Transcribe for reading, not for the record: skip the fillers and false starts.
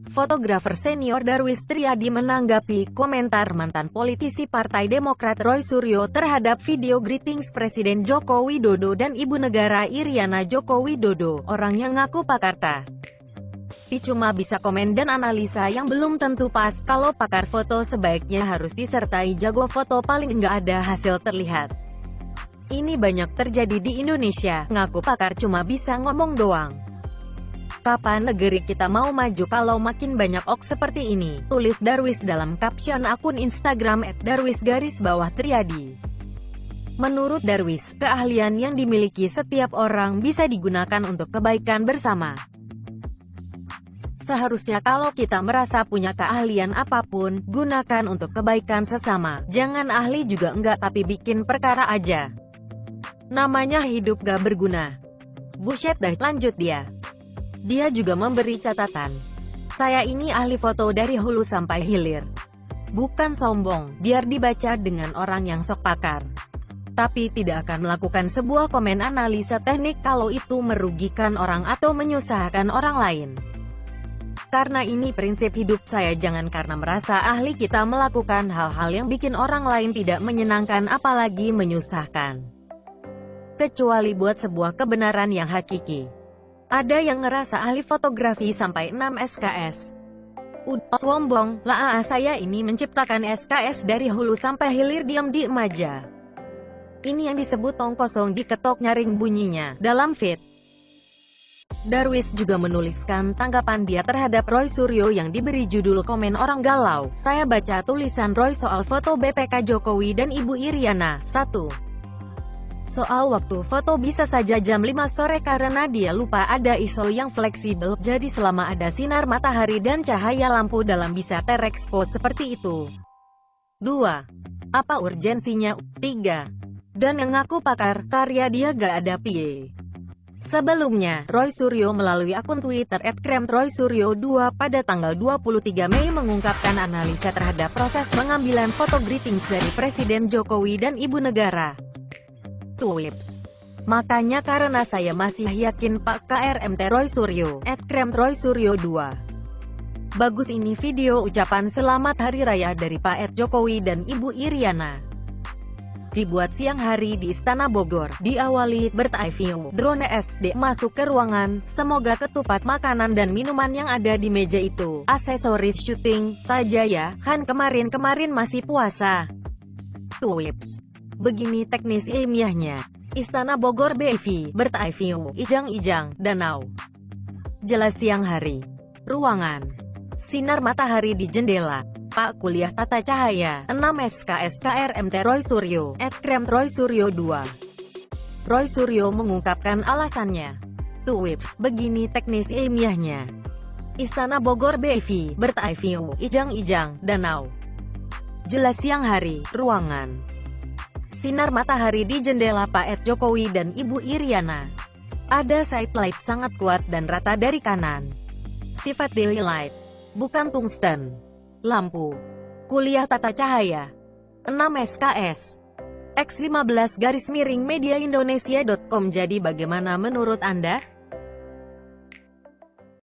Fotografer senior Darwis Triadi menanggapi komentar mantan politisi Partai Demokrat Roy Suryo terhadap video greetings Presiden Joko Widodo dan Ibu Negara Iriana Joko Widodo. Orang yang ngaku pakarta cuma bisa komen dan analisa yang belum tentu pas. Kalau pakar foto sebaiknya harus disertai jago foto, paling enggak ada hasil terlihat. Ini banyak terjadi di Indonesia, ngaku pakar cuma bisa ngomong doang. Kapan negeri kita mau maju kalau makin banyak hoax seperti ini? Tulis Darwis dalam caption akun Instagram @darwis_triadi. Menurut Darwis, keahlian yang dimiliki setiap orang bisa digunakan untuk kebaikan bersama. Seharusnya kalau kita merasa punya keahlian apapun, gunakan untuk kebaikan sesama. Jangan ahli juga enggak tapi bikin perkara aja. Namanya hidup gak berguna. Buset dah, lanjut dia. Dia juga memberi catatan. Saya ini ahli foto dari hulu sampai hilir. Bukan sombong, biar dibaca dengan orang yang sok pakar. Tapi tidak akan melakukan sebuah komen analisa teknik kalau itu merugikan orang atau menyusahkan orang lain. Karena ini prinsip hidup saya, jangan karena merasa ahli kita melakukan hal-hal yang bikin orang lain tidak menyenangkan apalagi menyusahkan. Kecuali buat sebuah kebenaran yang hakiki. Ada yang ngerasa ahli fotografi sampai 6 SKS. Udah sombong, lah saya ini menciptakan SKS dari hulu sampai hilir, diam-diam aja. Ini yang disebut tong kosong diketok nyaring bunyinya, dalam feed. Darwis juga menuliskan tanggapan dia terhadap Roy Suryo yang diberi judul komen orang galau. Saya baca tulisan Roy soal foto BPK Jokowi dan Ibu Iriana. 1. Soal waktu foto bisa saja jam 5 sore karena dia lupa ada ISO yang fleksibel, jadi selama ada sinar matahari dan cahaya lampu dalam bisa terekspos seperti itu. 2. Apa urgensinya? 3. Dan yang ngaku pakar, karya dia gak ada pie. Sebelumnya, Roy Suryo melalui akun Twitter @kremroysuryo2 pada tanggal 23 Mei mengungkapkan analisa terhadap proses pengambilan foto greetings dari Presiden Jokowi dan Ibu Negara. Tweets. Makanya karena saya masih yakin Pak KRMT Roy Suryo, @kremroysuryo2. Bagus ini video ucapan selamat Hari Raya dari Pak Jokowi dan Ibu Iriana. Dibuat siang hari di Istana Bogor, diawali bertaifiu drone SD masuk ke ruangan, semoga ketupat makanan dan minuman yang ada di meja itu aksesoris syuting saja ya, kan kemarin-kemarin masih puasa. Tweets. Begini teknis ilmiahnya. Istana Bogor BV, bertaifiu, ijang-ijang, danau. Jelas siang hari. Ruangan. Sinar matahari di jendela. Pak kuliah tata cahaya, 6 SKS KRMT Roy Suryo, @kremroysuryo2. Roy Suryo mengungkapkan alasannya. Tweets. Begini teknis ilmiahnya. Istana Bogor BV, bertaifiu, ijang-ijang, danau. Jelas siang hari, ruangan. Sinar matahari di jendela Pak Jokowi dan Ibu Iriana. Ada side light sangat kuat dan rata dari kanan. Sifat daily light, bukan tungsten. Lampu. Kuliah tata cahaya. 6 SKS. X15 _ mediaindonesia.com. Jadi bagaimana menurut Anda?